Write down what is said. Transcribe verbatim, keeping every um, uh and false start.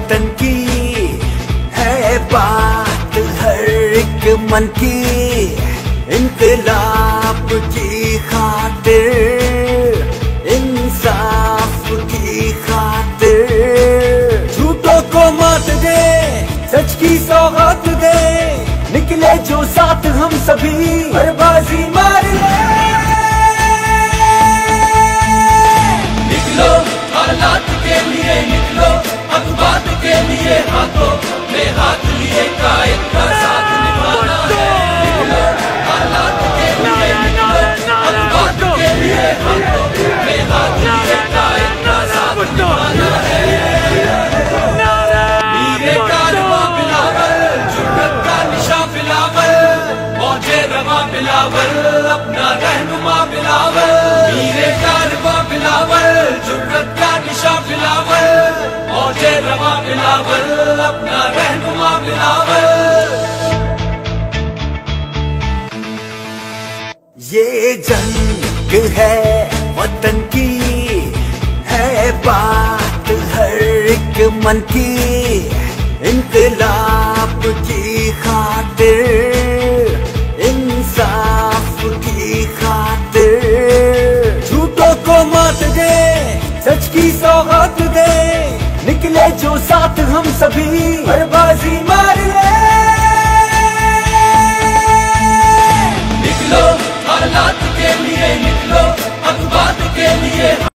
वतन की है बात हर एक मन की, इनकलाब की खातिर, इंसाफ की खातिर, झूठों को मात दे, सच की सौगात दे, निकले जो साथ हम सभी बर्बाजी मार ले। निकलो हालात के लिए, निकलो अखबार के लिए, हाथों में हाथ लिए कायद का साथ निभाना है। निकलो हालात के लिए, निकलो अखबार के लिए, हाथों में हाथ लिए कायद का साथ निभाना है। मीरे कारवां बिलावल, जुर्रत का निशा बिलावल, मौजे रवां बिलावल, अपना रहनुमा बिलावल। मीरे कारवां बिलावल, जुर्रत का निशा बिलावल, मौजे रवां बिलावल, अपना रहनुमा बिलावल। ये जंग है वतन की, है बात हर एक मन की, इनकलाब की खातिर, इंसाफ की खातिर, झूठों को मात दे, सच की सौगात दे, निकले जो साथ हम सभी बर्बाजी मार ले। निकलो हालात के लिए, निकलो अखबार के लिए।